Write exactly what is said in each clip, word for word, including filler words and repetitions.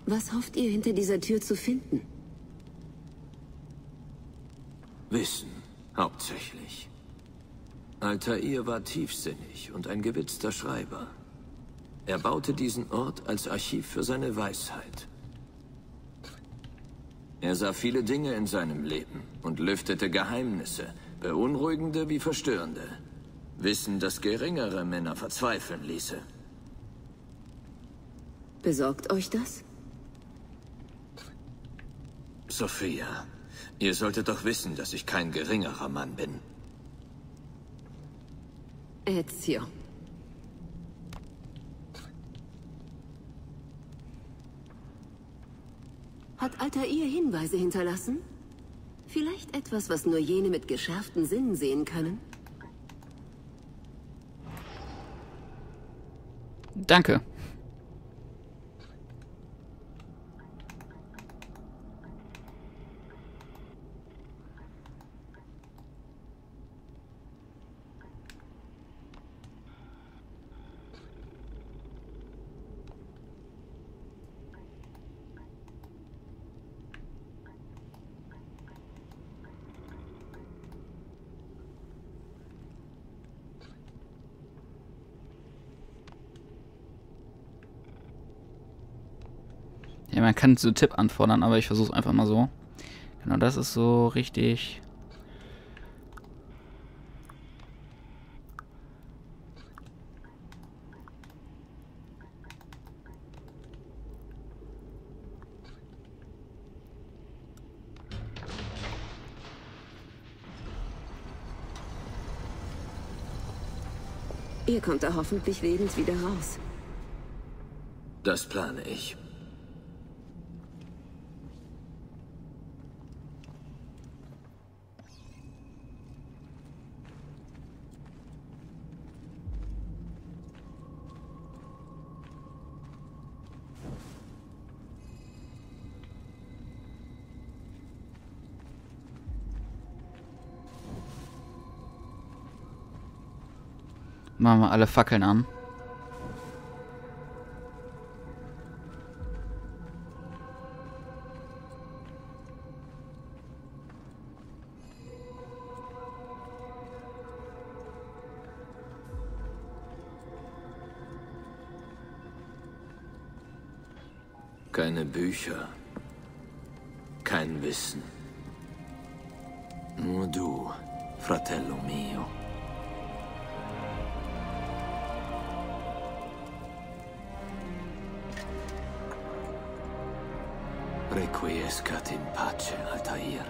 Was hofft ihr hinter dieser Tür zu finden? Wissen, hauptsächlich. Altair war tiefsinnig und ein gewitzter Schreiber. Er baute diesen Ort als Archiv für seine Weisheit. Er sah viele Dinge in seinem Leben und lüftete Geheimnisse, beunruhigende wie verstörende. Wissen, das geringere Männer verzweifeln ließe. Besorgt euch das? Sophia, ihr solltet doch wissen, dass ich kein geringerer Mann bin. Ezio. Hat Altair Hinweise hinterlassen? Vielleicht etwas, was nur jene mit geschärften Sinnen sehen können? Danke. Ja, man kann so Tipp anfordern, aber ich versuche es einfach mal so. Genau, das ist so richtig. Ihr kommt da hoffentlich lebend wieder raus. Das plane ich. Machen wir alle Fackeln an. Keine Bücher. Kein Wissen. Nur du, Fratello mio. Requiescat in pace, Altair.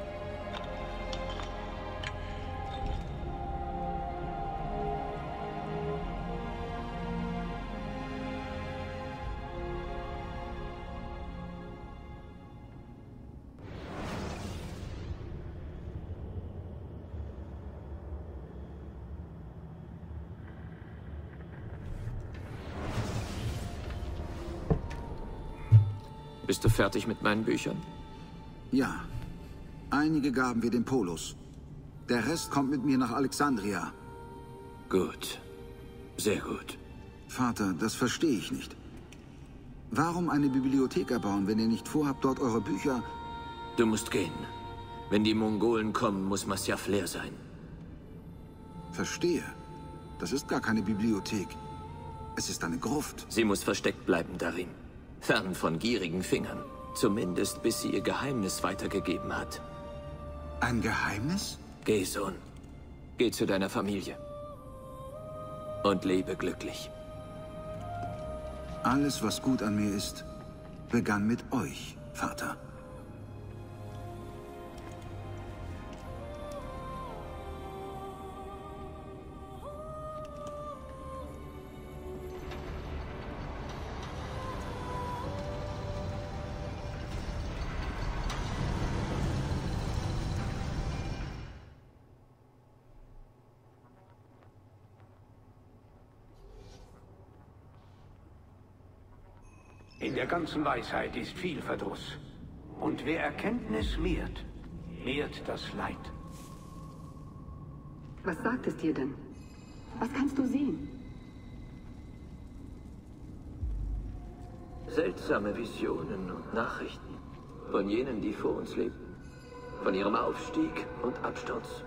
Bist du fertig mit meinen Büchern? Ja. Einige gaben wir dem Polos. Der Rest kommt mit mir nach Alexandria. Gut. Sehr gut. Vater, das verstehe ich nicht. Warum eine Bibliothek erbauen, wenn ihr nicht vorhabt, dort eure Bücher... Du musst gehen. Wenn die Mongolen kommen, muss Masyaf leer sein. Verstehe. Das ist gar keine Bibliothek. Es ist eine Gruft. Sie muss versteckt bleiben darin. Fern von gierigen Fingern. Zumindest bis sie ihr Geheimnis weitergegeben hat. Ein Geheimnis? Geh, Sohn. Geh zu deiner Familie. Und lebe glücklich. Alles, was gut an mir ist, begann mit euch, Vater. In der ganzen Weisheit ist viel Verdruss. Und wer Erkenntnis mehrt, mehrt das Leid. Was sagt es dir denn? Was kannst du sehen? seltsame Visionen und Nachrichten von jenen, die vor uns lebten. Von ihrem Aufstieg und Absturz.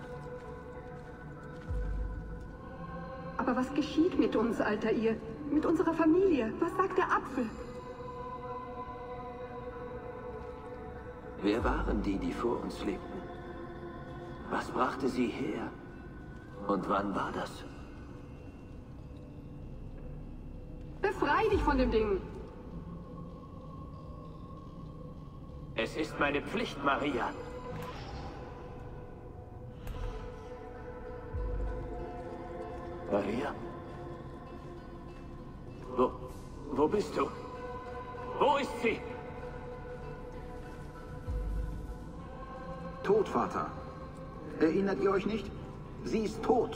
Aber was geschieht mit uns, Altair? Mit unserer Familie? Was sagt der Apfel? Wer waren die, die vor uns lebten? Was brachte sie her? Und wann war das? Befrei dich von dem Ding! Es ist meine Pflicht, Maria. Maria? Wo... Wo bist du? Wo ist sie? Tot, Vater. Erinnert ihr euch nicht? Sie ist tot.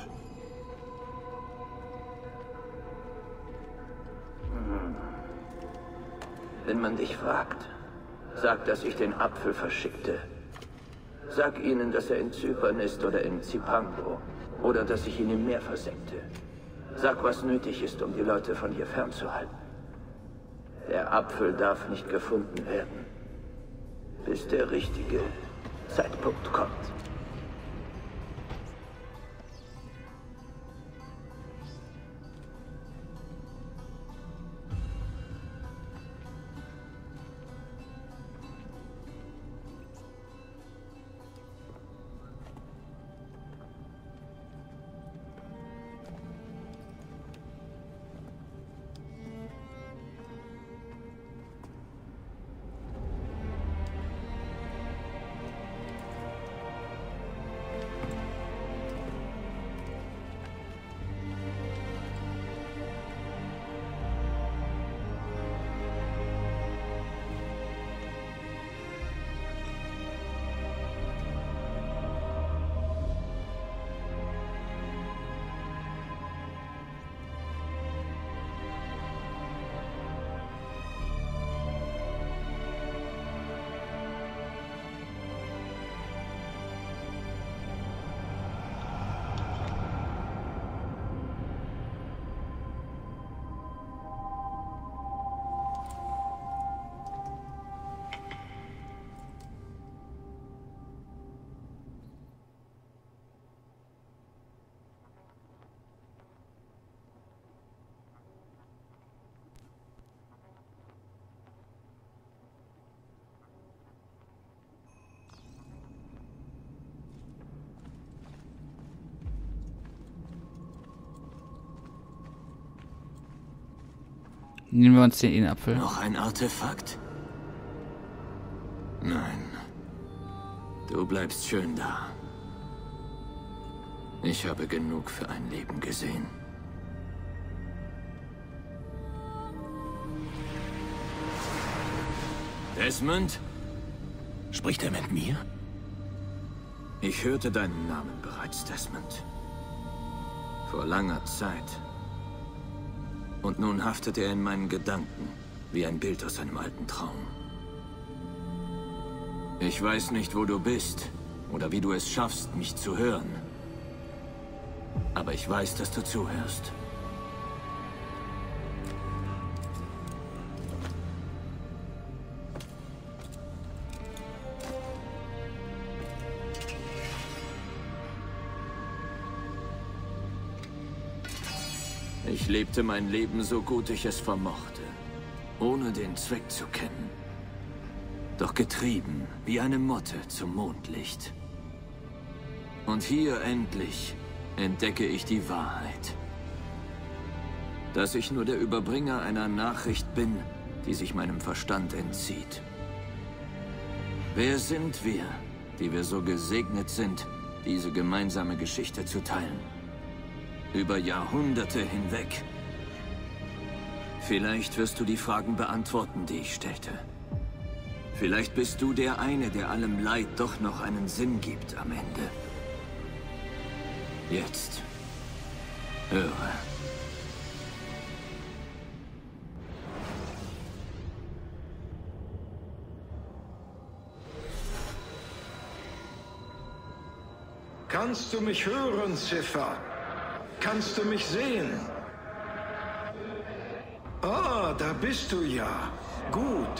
Wenn man dich fragt, sag, dass ich den Apfel verschickte. Sag ihnen, dass er in Zypern ist oder in Zipango. Oder dass ich ihn im Meer versenkte. Sag, was nötig ist, um die Leute von hier fernzuhalten. Der Apfel darf nicht gefunden werden, bis der richtige Zeitpunkt kommt. Nehmen wir uns den Apfel. Noch ein Artefakt? Nein. Du bleibst schön da. Ich habe genug für ein Leben gesehen. Desmond? Spricht er mit mir? Ich hörte deinen Namen bereits, Desmond. Vor langer Zeit. Und nun haftet er in meinen Gedanken, wie ein Bild aus einem alten Traum. Ich weiß nicht, wo du bist, oder wie du es schaffst, mich zu hören. Aber ich weiß, dass du zuhörst. Ich lebte mein Leben so gut ich es vermochte, ohne den Zweck zu kennen. Doch getrieben wie eine Motte zum Mondlicht. Und hier endlich entdecke ich die Wahrheit. Dass ich nur der Überbringer einer Nachricht bin, die sich meinem Verstand entzieht. Wer sind wir, die wir so gesegnet sind, diese gemeinsame Geschichte zu teilen? Über Jahrhunderte hinweg. Vielleicht wirst du die Fragen beantworten, die ich stellte. Vielleicht bist du der eine, der allem Leid doch noch einen Sinn gibt am Ende. Jetzt. Höre. Kannst du mich hören, Ziffer? Kannst du mich sehen? Ah, da bist du ja. Gut.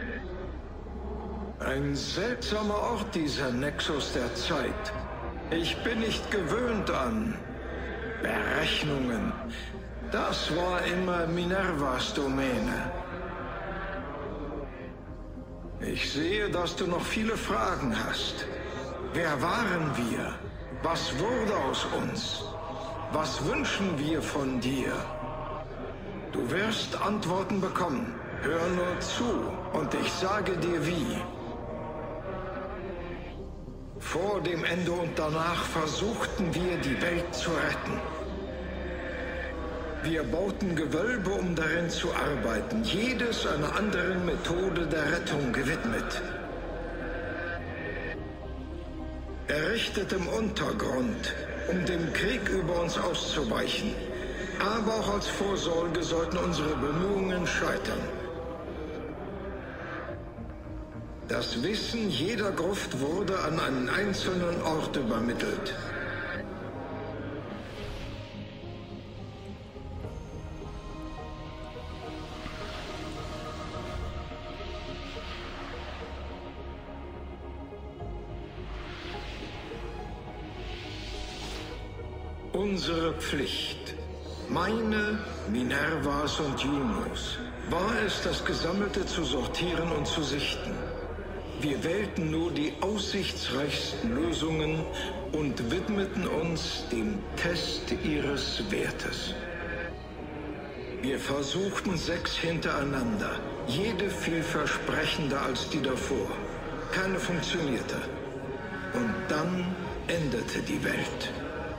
Ein seltsamer Ort, dieser Nexus der Zeit. Ich bin nicht gewöhnt an Berechnungen. Das war immer Minervas Domäne. Ich sehe, dass du noch viele Fragen hast. Wer waren wir? Was wurde aus uns? Was wünschen wir von dir? Du wirst Antworten bekommen. Hör nur zu und ich sage dir wie. Vor dem Ende und danach versuchten wir, die Welt zu retten. Wir bauten Gewölbe, um darin zu arbeiten, jedes einer anderen Methode der Rettung gewidmet. Errichtet im Untergrund, um dem Krieg über uns auszuweichen. Aber auch als Vorsorge sollten unsere Bemühungen scheitern. Das Wissen jeder Gruft wurde an einen einzelnen Ort übermittelt. Unsere Pflicht, meine, Minervas und Junos, war es, das Gesammelte zu sortieren und zu sichten. Wir wählten nur die aussichtsreichsten Lösungen und widmeten uns dem Test ihres Wertes. Wir versuchten sechs hintereinander, jede vielversprechender als die davor. Keine funktionierte. Und dann endete die Welt.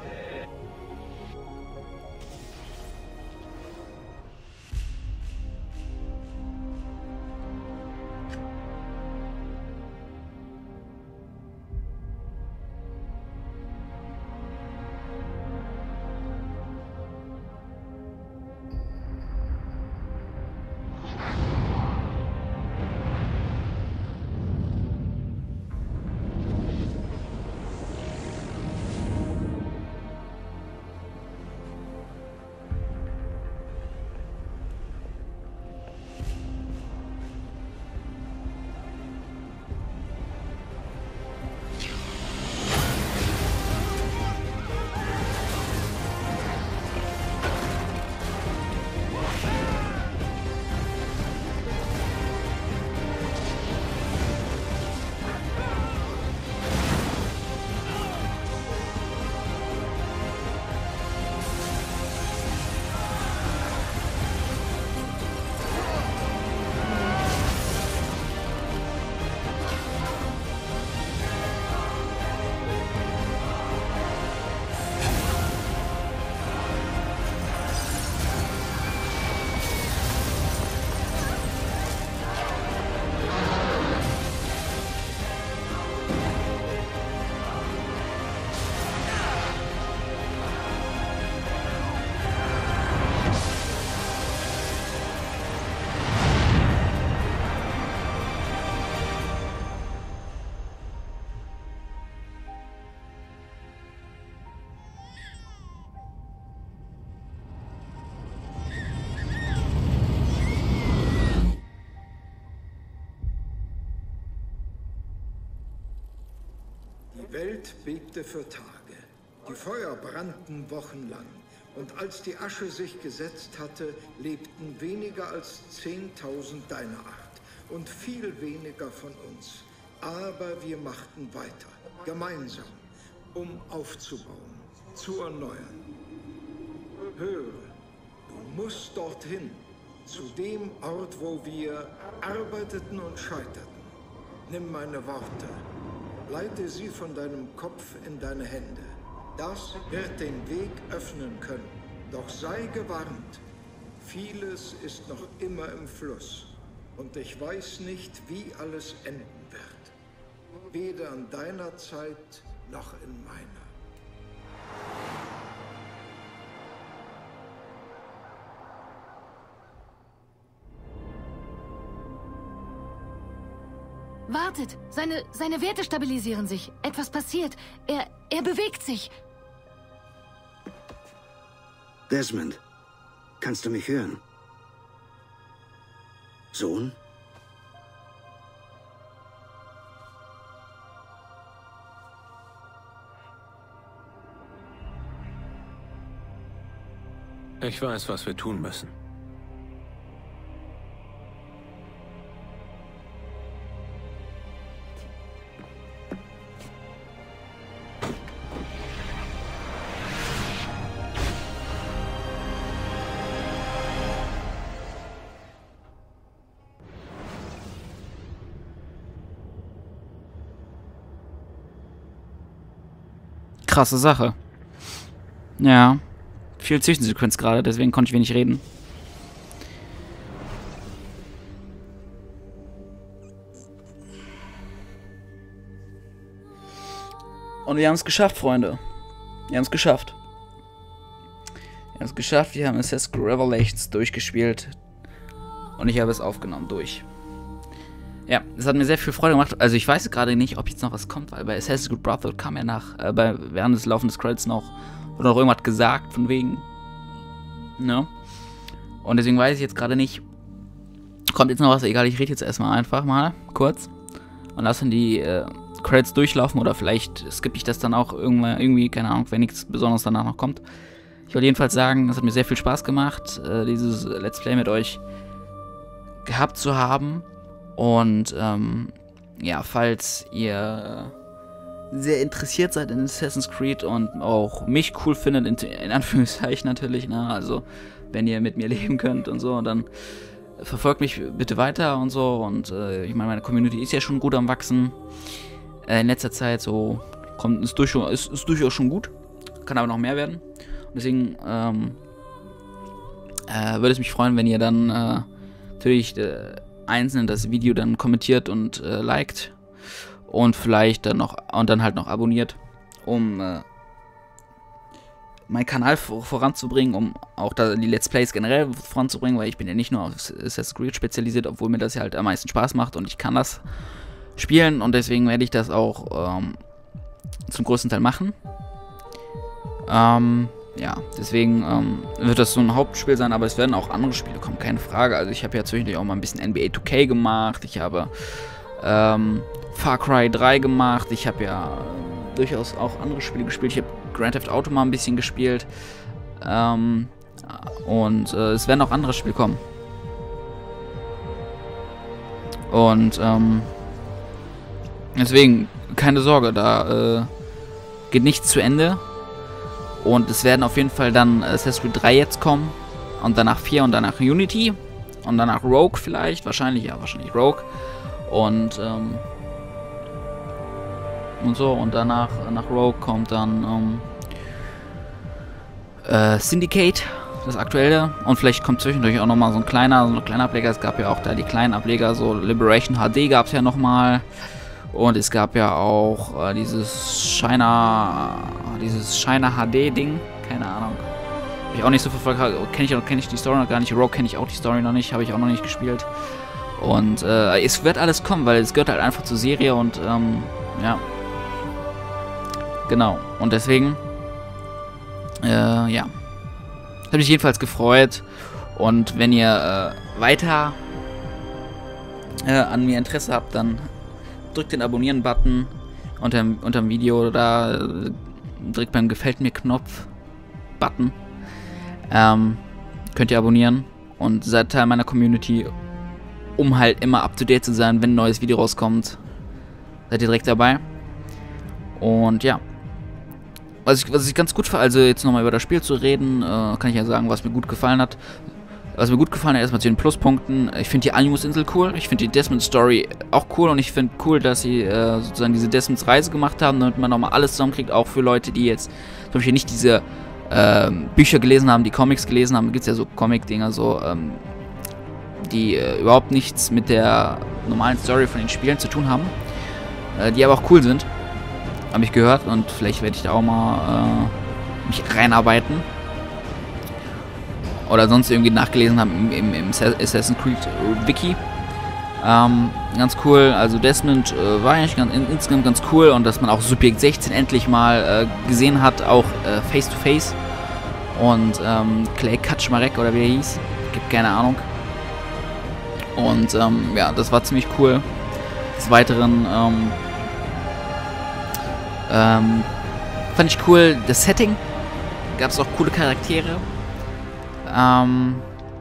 Die Welt bebte für Tage. Die Feuer brannten wochenlang. Und als die Asche sich gesetzt hatte, lebten weniger als zehntausend deiner Art und viel weniger von uns. Aber wir machten weiter, gemeinsam, um aufzubauen, zu erneuern. Höre, du musst dorthin, zu dem Ort, wo wir arbeiteten und scheiterten. Nimm meine Worte, leite sie von deinem Kopf in deine Hände. Das wird den Weg öffnen können. Doch sei gewarnt, vieles ist noch immer im Fluss. Und ich weiß nicht, wie alles enden wird. Weder an deiner Zeit noch in meiner. Wartet! Seine, seine Werte stabilisieren sich. Etwas passiert. Er, er bewegt sich. Desmond, kannst du mich hören? Sohn? Ich weiß, was wir tun müssen. Krasse Sache. Ja. Viel Zwischensequenz gerade, deswegen konnte ich wenig reden. Und wir haben es geschafft, Freunde. Wir haben es geschafft. Wir haben es geschafft, wir haben Assassin's Creed Revelations durchgespielt. Und ich habe es aufgenommen, durch. Ja, es hat mir sehr viel Freude gemacht. Also ich weiß gerade nicht, ob jetzt noch was kommt, weil bei Assassin's Creed Brotherhood kam ja nach, äh, bei, während des Laufens des Credits noch, oder noch irgendwas gesagt, von wegen, ne? Und deswegen weiß ich jetzt gerade nicht, kommt jetzt noch was, egal, ich rede jetzt erstmal einfach mal, kurz, und lasse dann die äh, Credits durchlaufen, oder vielleicht skippe ich das dann auch irgendwann, irgendwie, keine Ahnung, wenn nichts Besonderes danach noch kommt. Ich wollte jedenfalls sagen, es hat mir sehr viel Spaß gemacht, äh, dieses Let's Play mit euch gehabt zu haben. Und, ähm, ja, falls ihr sehr interessiert seid in Assassin's Creed und auch mich cool findet, in, in Anführungszeichen natürlich, ne, also, wenn ihr mit mir leben könnt und so, dann verfolgt mich bitte weiter und so. Und, äh, ich meine, meine Community ist ja schon gut am Wachsen. Äh, in letzter Zeit so, kommt, ist, durch, ist, ist durchaus schon gut, kann aber noch mehr werden. Und deswegen, ähm, äh, würde es mich freuen, wenn ihr dann, äh, natürlich, äh, einzeln das Video dann kommentiert und äh, liked und vielleicht dann noch und dann halt noch abonniert, um äh, meinen Kanal vor, voranzubringen, um auch da die Let's Plays generell voranzubringen, weil ich bin ja nicht nur auf Assassin's Creed spezialisiert, obwohl mir das ja halt am meisten Spaß macht und ich kann das spielen, und deswegen werde ich das auch ähm, zum größten Teil machen. Ähm, Ja, deswegen ähm, wird das so ein Hauptspiel sein, aber es werden auch andere Spiele kommen, keine Frage. Also ich habe ja zwischendurch auch mal ein bisschen N B A two K gemacht, ich habe ähm, Far Cry drei gemacht, ich habe ja äh, durchaus auch andere Spiele gespielt. Ich habe Grand Theft Auto mal ein bisschen gespielt, ähm, und äh, es werden auch andere Spiele kommen. Und ähm, deswegen, keine Sorge, da äh, geht nichts zu Ende. Und es werden auf jeden Fall dann Assassin's Creed drei jetzt kommen. Und danach vier und danach Unity. Und danach Rogue vielleicht. Wahrscheinlich, ja, wahrscheinlich Rogue. Und, ähm, und so. Und danach, nach Rogue kommt dann, ähm, äh, Syndicate. Das aktuelle. Und vielleicht kommt zwischendurch auch nochmal so ein kleiner, so ein kleiner Ableger. Es gab ja auch da die kleinen Ableger. So Liberation H D gab es ja nochmal. Und es gab ja auch äh, dieses Shiner, dieses Shiner H D-Ding, keine Ahnung. Habe ich auch nicht so verfolgt, kenne ich, kenn ich die Story noch gar nicht. Rogue kenne ich auch die Story noch nicht, habe ich auch noch nicht gespielt. Und äh, es wird alles kommen, weil es gehört halt einfach zur Serie und, ähm, ja. Genau, und deswegen, äh, ja. Habe mich jedenfalls gefreut. Und wenn ihr äh, weiter äh, an mir Interesse habt, dann drückt den Abonnieren-Button unter, unter dem Video oder äh, drückt beim Gefällt mir-Knopf Button. Ähm, könnt ihr abonnieren und seid Teil meiner Community, um halt immer up to date zu sein, wenn ein neues Video rauskommt. Seid ihr direkt dabei. Und ja. Was ich, was ich ganz gut fand, also jetzt nochmal über das Spiel zu reden, äh, kann ich ja sagen, was mir gut gefallen hat. Was mir gut gefallen hat, erstmal zu den Pluspunkten. Ich finde die Animus-Insel cool. Ich finde die Desmond-Story auch cool. Und ich finde cool, dass sie äh, sozusagen diese Desmonds Reise gemacht haben, damit man nochmal alles zusammenkriegt. Auch für Leute, die jetzt zum Beispiel nicht diese äh, Bücher gelesen haben, die Comics gelesen haben. Da gibt es ja so Comic-Dinger, so, ähm, die äh, überhaupt nichts mit der normalen Story von den Spielen zu tun haben. Äh, die aber auch cool sind. Habe ich gehört. Und vielleicht werde ich da auch mal äh, mich reinarbeiten. Oder sonst irgendwie nachgelesen haben im, im, im Assassin's Creed Wiki. Ähm, ganz cool, also Desmond äh, war eigentlich ganz, in, insgesamt ganz cool, und dass man auch Subjekt sechzehn endlich mal äh, gesehen hat, auch äh, face to face. Und ähm, Clay Kaczmarek oder wie er hieß, gibt keine Ahnung. Und ähm, ja, das war ziemlich cool. Des Weiteren ähm, ähm, fand ich cool das Setting, gab es auch coole Charaktere. Ähm,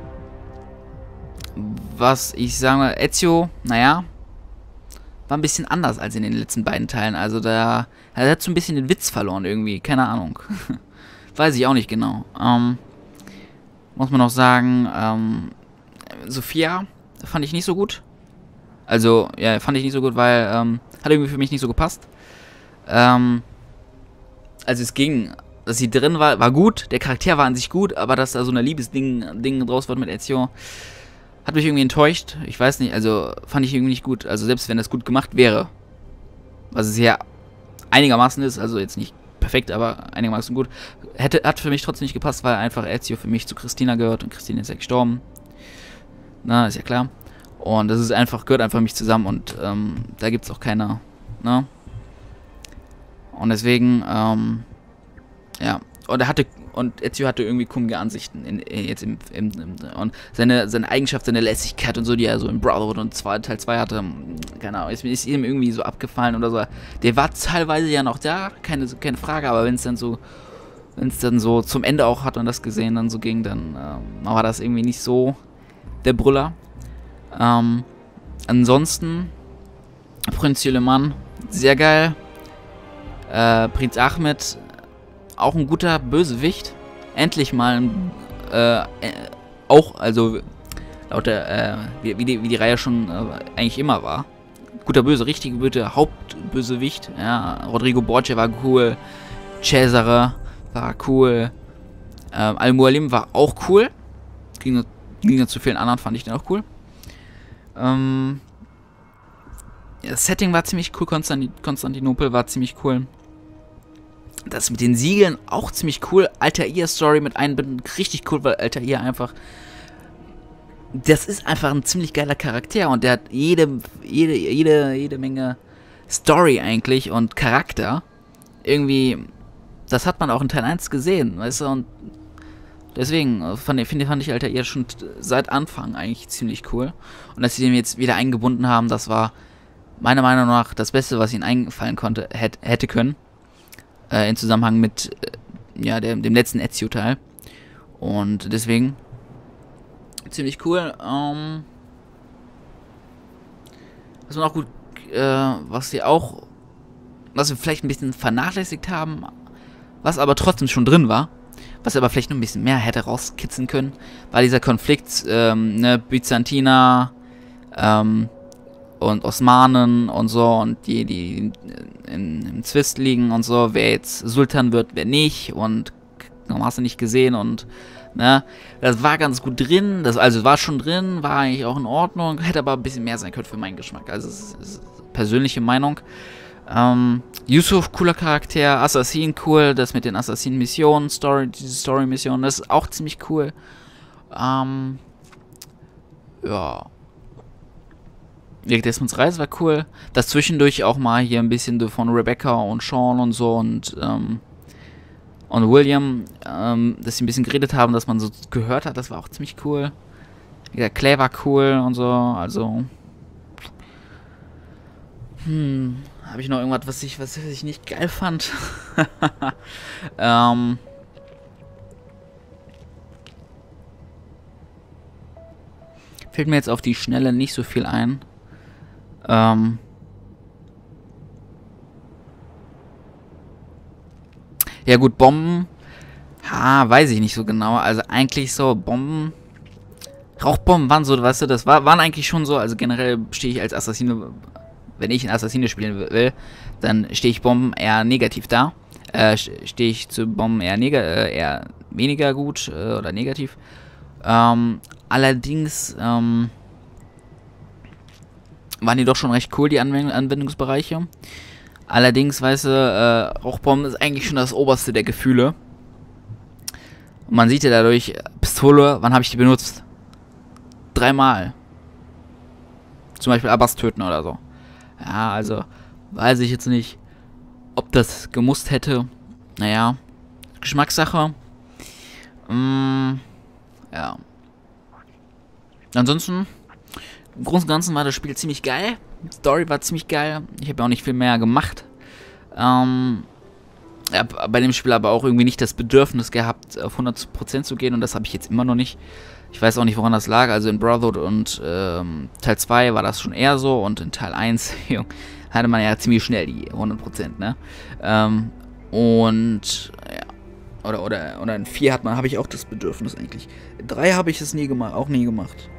was ich sage, Ezio, naja, war ein bisschen anders als in den letzten beiden Teilen. Also da, er hat so ein bisschen den Witz verloren irgendwie, keine Ahnung. Weiß ich auch nicht genau. Ähm, muss man noch sagen, ähm, Sophia fand ich nicht so gut. Also, ja, fand ich nicht so gut, weil, ähm, hat irgendwie für mich nicht so gepasst. Ähm, also es ging, dass sie drin war, war gut, der Charakter war an sich gut, aber dass da so ein Liebesding Ding draus wird mit Ezio, hat mich irgendwie enttäuscht. Ich weiß nicht, also fand ich irgendwie nicht gut. Also selbst wenn das gut gemacht wäre, was es ja einigermaßen ist, also jetzt nicht perfekt, aber einigermaßen gut, hätte, hat für mich trotzdem nicht gepasst, weil einfach Ezio für mich zu Christina gehört und Christina ist ja gestorben. Na, ist ja klar. Und das ist einfach, gehört einfach für mich zusammen und ähm, da gibt es auch keine, ne? Und deswegen, ähm, ja, und er hatte, und Ezio hatte irgendwie komische Ansichten in, in, jetzt im, im, im, und seine, seine Eigenschaft, seine Lässigkeit und so, die er so im Brotherhood und zwei, Teil zwei hatte, keine Ahnung, ist, ist ihm irgendwie so abgefallen oder so. Der war teilweise ja noch da, keine, keine Frage, aber wenn es dann so, wenn es dann so zum Ende auch hat man das gesehen, dann so ging, dann ähm, war das irgendwie nicht so der Brüller. Ähm, ansonsten, Prinz Süleyman, sehr geil. Äh, Prinz Ahmed, auch ein guter Bösewicht. Endlich mal ein, äh, äh, auch, also laut der, äh, wie, wie, die, wie die Reihe schon äh, eigentlich immer war. Guter Böse, richtig guter Hauptbösewicht. Ja, Rodrigo Borgia war cool. Cesare war cool. Ähm, Al-Mualim war auch cool. Ging Ging zu vielen anderen, fand ich den auch cool. Ähm, ja, das Setting war ziemlich cool, Konstantin Konstantinopel war ziemlich cool. Das mit den Siegeln auch ziemlich cool. Altair-Story mit einbinden, richtig cool, weil Altair einfach... Das ist einfach ein ziemlich geiler Charakter und der hat jede, jede, jede, jede Menge Story eigentlich und Charakter. Irgendwie, das hat man auch in Teil eins gesehen, weißt du, und deswegen fand ich, fand ich Altair schon seit Anfang eigentlich ziemlich cool. Und dass sie den jetzt wieder eingebunden haben, das war meiner Meinung nach das Beste, was ihnen eingefallen konnte, hätte, hätte können. Äh, in Zusammenhang mit äh, ja, dem, dem letzten Ezio-Teil. Und deswegen ziemlich cool. Ähm, was man auch gut, äh, was sie auch, was wir vielleicht ein bisschen vernachlässigt haben, was aber trotzdem schon drin war, was aber vielleicht noch ein bisschen mehr hätte rauskitzeln können, war dieser Konflikt, ähm, ne, Byzantiner, ähm, und Osmanen und so und die, die in, im Zwist liegen und so, wer jetzt Sultan wird, wer nicht und warum hast du nicht gesehen und ne, das war ganz gut drin, das also war schon drin, war eigentlich auch in Ordnung, hätte aber ein bisschen mehr sein können für meinen Geschmack, also es ist, ist persönliche Meinung. Ähm, Yusuf, cooler Charakter, Assassin, cool, das mit den Assassin-Missionen, Story, diese Story-Missionen, das ist auch ziemlich cool. Ähm, ja. Desmonds Reise war cool. Das zwischendurch auch mal hier ein bisschen von Rebecca und Sean und so und, ähm, und William, ähm, dass sie ein bisschen geredet haben, dass man so gehört hat, das war auch ziemlich cool. Ja, Clay war cool und so, also. Hm, habe ich noch irgendwas, was ich, was ich nicht geil fand? ähm. Fällt mir jetzt auf die Schnelle nicht so viel ein. Ähm. Ja gut, Bomben. Ha, weiß ich nicht so genau. Also eigentlich so Bomben. Rauchbomben waren so, weißt du, das war, waren eigentlich schon so. Also generell stehe ich als Assassine, wenn ich ein Assassine spielen will, dann stehe ich Bomben eher negativ da. Äh, stehe ich zu Bomben eher, neg äh, eher weniger gut äh, oder negativ. Ähm, allerdings, ähm, waren die doch schon recht cool, die Anwend Anwendungsbereiche. Allerdings, weißt du, äh, Rauchbomben ist eigentlich schon das oberste der Gefühle. Und man sieht ja dadurch, Pistole, wann habe ich die benutzt? Dreimal. Zum Beispiel Abbas töten oder so. Ja, also, weiß ich jetzt nicht, ob das gemusst hätte. Naja, Geschmackssache. Mm, ja. Ansonsten, im Großen und Ganzen war das Spiel ziemlich geil. Die Story war ziemlich geil. Ich habe ja auch nicht viel mehr gemacht. Ähm, Ich habe bei dem Spiel aber auch irgendwie nicht das Bedürfnis gehabt, auf hundert Prozent zu gehen und das habe ich jetzt immer noch nicht. Ich weiß auch nicht, woran das lag. Also in Brotherhood und ähm, Teil zwei war das schon eher so und in Teil eins hatte man ja ziemlich schnell die hundert Prozent, ne? Ähm, und ja, oder, oder, oder in vier hat man, habe ich auch das Bedürfnis eigentlich. In drei habe ich es nie gemacht, auch nie gemacht.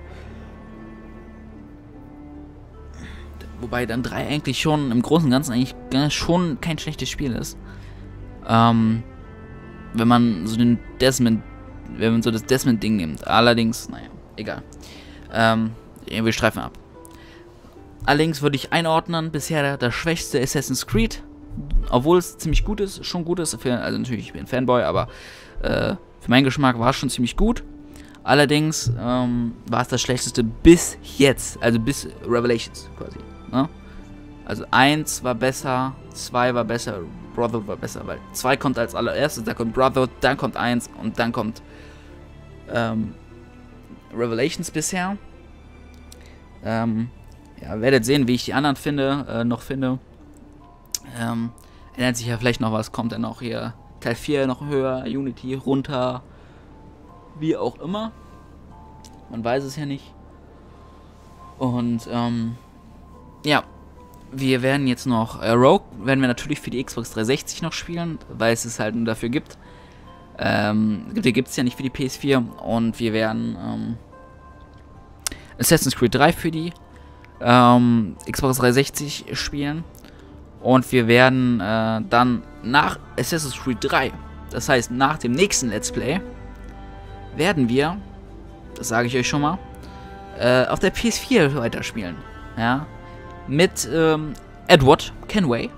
Wobei dann drei eigentlich schon im Großen und Ganzen eigentlich schon kein schlechtes Spiel ist. Ähm, wenn man so den Desmond, wenn man so das Desmond-Ding nimmt. Allerdings, naja, egal. Ähm, wir streifen ab. Allerdings würde ich einordnen, bisher das schwächste Assassin's Creed. Obwohl es ziemlich gut ist, schon gut ist. Für, also natürlich, ich bin ein Fanboy, aber äh, für meinen Geschmack war es schon ziemlich gut. Allerdings ähm, war es das schlechteste bis jetzt. Also bis Revelations quasi. Ne? Also eins war besser, zwei war besser, Brotherhood war besser, weil zwei kommt als allererstes, dann kommt Brotherhood, dann kommt eins und dann kommt ähm, Revelations bisher. Ähm, ja, werdet sehen, wie ich die anderen finde, äh, noch finde. Ähm, ändert sich ja vielleicht noch was, kommt dann auch hier Teil vier noch höher, Unity runter, wie auch immer. Man weiß es ja nicht. Und, ähm, ja, wir werden jetzt noch, äh, Rogue werden wir natürlich für die Xbox dreihundertsechzig noch spielen, weil es es halt nur dafür gibt. Ähm, die gibt es ja nicht für die P S vier und wir werden, ähm, Assassin's Creed drei für die ähm, Xbox dreihundertsechzig spielen. Und wir werden äh, dann nach Assassin's Creed drei, das heißt nach dem nächsten Let's Play, werden wir, das sage ich euch schon mal, äh, auf der P S vier weiterspielen. Ja, mit ähm, Edward Kenway.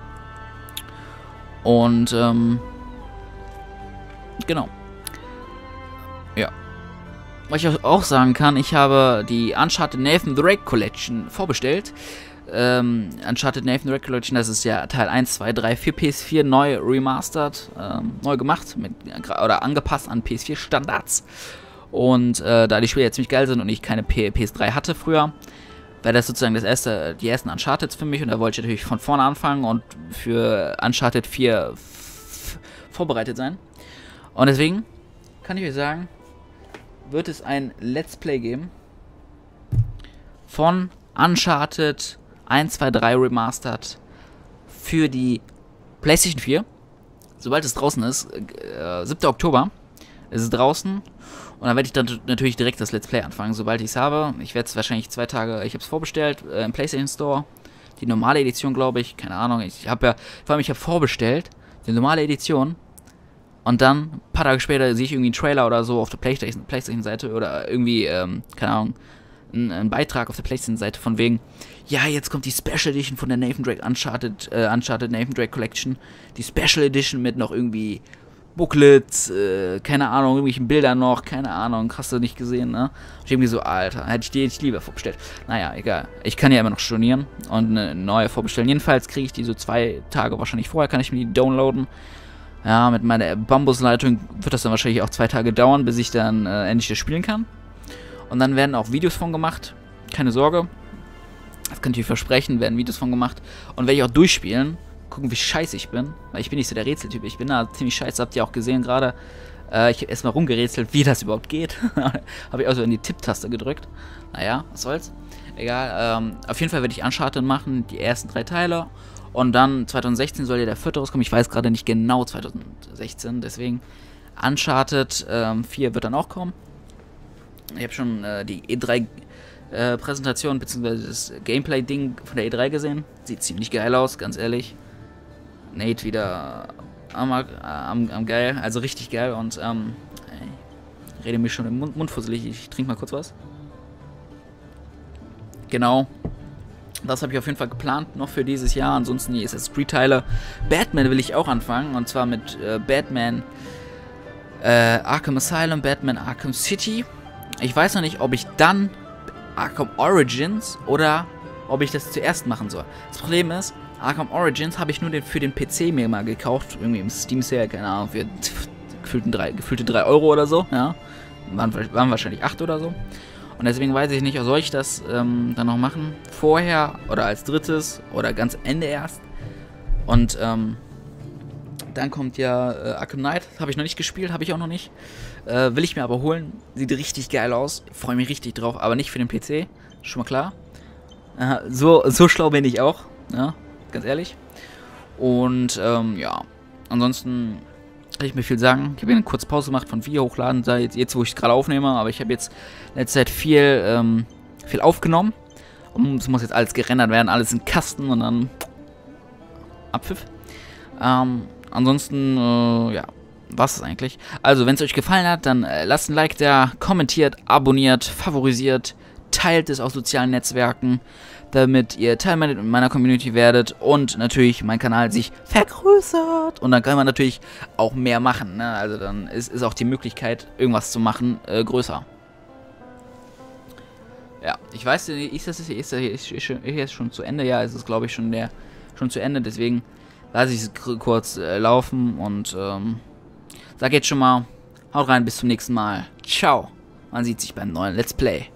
Und, ähm, genau. Ja. Was ich auch sagen kann, ich habe die Uncharted Nathan Drake Collection vorbestellt. Ähm, Uncharted Nathan Drake Collection, das ist ja Teil eins, zwei, drei für P S vier neu remastered, ähm, neu gemacht, mit, oder angepasst an P S vier Standards. Und äh, da die Spiele jetzt ziemlich geil sind und ich keine P S drei hatte früher, wäre das sozusagen das erste, die ersten Uncharted für mich und da wollte ich natürlich von vorne anfangen und für Uncharted vier vorbereitet sein. Und deswegen kann ich euch sagen, wird es ein Let's Play geben von Uncharted eins, zwei, drei Remastered für die PlayStation vier. Sobald es draußen ist, äh, siebter Oktober ist es draußen. Und dann werde ich dann natürlich direkt das Let's Play anfangen, sobald ich es habe. Ich werde es wahrscheinlich zwei Tage, ich habe es vorbestellt äh, im PlayStation Store. Die normale Edition, glaube ich, keine Ahnung. Ich habe ja, vor allem ich habe vorbestellt, die normale Edition. Und dann, ein paar Tage später, sehe ich irgendwie einen Trailer oder so auf der PlayStation, PlayStation-Seite oder irgendwie, ähm, keine Ahnung, einen, einen Beitrag auf der PlayStation-Seite von wegen, ja, jetzt kommt die Special Edition von der Nathan Drake Uncharted, äh, Uncharted Nathan Drake Collection. Die Special Edition mit noch irgendwie Booklets, äh, keine Ahnung, irgendwelchen Bildern noch, keine Ahnung, hast du nicht gesehen, ne? Ich irgendwie so, Alter, hätte ich die jetzt lieber vorbestellt. Naja, egal. Ich kann ja immer noch stornieren und eine neue vorbestellen. Jedenfalls kriege ich die so zwei Tage wahrscheinlich vorher, kann ich mir die downloaden. Ja, mit meiner Bambusleitung wird das dann wahrscheinlich auch zwei Tage dauern, bis ich dann äh, endlich das spielen kann. Und dann werden auch Videos von gemacht. Keine Sorge. Das kann ich euch versprechen, werden Videos von gemacht. Und werde ich auch durchspielen. Gucken, wie scheiße ich bin. Weil ich bin nicht so der Rätseltyp. Ich bin da ziemlich scheiße. Habt ihr auch gesehen gerade. Äh, ich habe erstmal rumgerätselt, wie das überhaupt geht. Habe ich auch so in die Tipptaste gedrückt. Naja, was soll's. Egal. Ähm, auf jeden Fall werde ich Uncharted machen. Die ersten drei Teile. Und dann zwanzig sechzehn soll ja der vierte rauskommen. Ich weiß gerade nicht genau zwanzig sechzehn. Deswegen Uncharted ähm, vier wird dann auch kommen. Ich habe schon äh, die E drei äh, Präsentation bzw. das Gameplay-Ding von der E drei gesehen. Sieht ziemlich geil aus, ganz ehrlich. Nate wieder am, am, am geil, also richtig geil. Und ähm, ich rede mir schon im Mund, Mund fusselig. Ich trinke mal kurz was. Genau. Das habe ich auf jeden Fall geplant noch für dieses Jahr. Ansonsten die Assassin's Creed Teile. Batman will ich auch anfangen. Und zwar mit äh, Batman äh, Arkham Asylum, Batman Arkham City. Ich weiß noch nicht, ob ich dann Arkham Origins oder ob ich das zuerst machen soll. Das Problem ist, Arkham Origins habe ich nur den, für den P C mir mal gekauft. Irgendwie im Steam Sale, keine Ahnung, für gefühlte drei, gefühlte drei Euro oder so. Ja. Waren, waren wahrscheinlich acht oder so. Und deswegen weiß ich nicht, soll ich das ähm, dann noch machen? Vorher oder als drittes oder ganz Ende erst. Und ähm, dann kommt ja äh, Arkham Knight. Habe ich noch nicht gespielt, habe ich auch noch nicht. Äh, will ich mir aber holen. Sieht richtig geil aus. Freue mich richtig drauf, aber nicht für den P C. Schon mal klar. Äh, so, so schlau bin ich auch. Ja, ganz ehrlich. Und ähm, ja, ansonsten kann ich mir viel sagen. Ich habe eine kurze Pause gemacht von Video hochladen, seit jetzt, wo ich es gerade aufnehme. Aber ich habe jetzt letzte Zeit viel, ähm, viel aufgenommen. Und es muss jetzt alles gerendert werden, alles in Kasten und dann Abpfiff. Ähm, ansonsten, äh, ja, was ist eigentlich? Also, wenn es euch gefallen hat, dann äh, lasst ein Like da, kommentiert, abonniert, favorisiert, teilt es auf sozialen Netzwerken, damit ihr Teil meiner Community werdet und natürlich mein Kanal sich vergrößert. Und dann kann man natürlich auch mehr machen, ne? Also dann ist, ist auch die Möglichkeit, irgendwas zu machen, äh, größer. Ja, ich weiß, ist das ist, ist, ist, ist, ist jetzt schon zu Ende? Ja, es ist, glaube ich, schon der schon zu Ende, deswegen lasse ich es kurz äh, laufen und ähm, sag jetzt schon mal, haut rein, bis zum nächsten Mal. Ciao. Man sieht sich beim neuen Let's Play.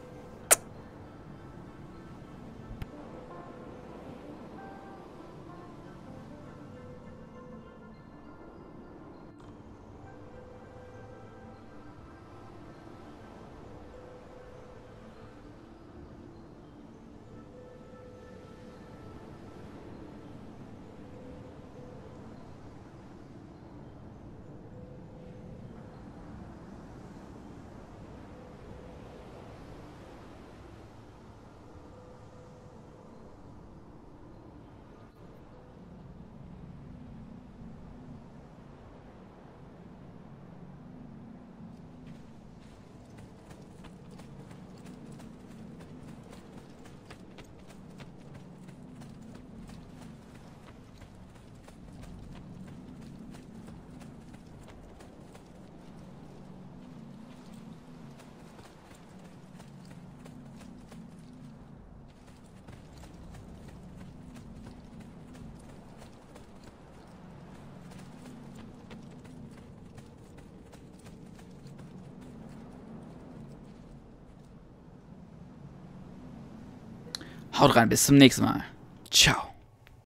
Haut rein, bis zum nächsten Mal. Ciao.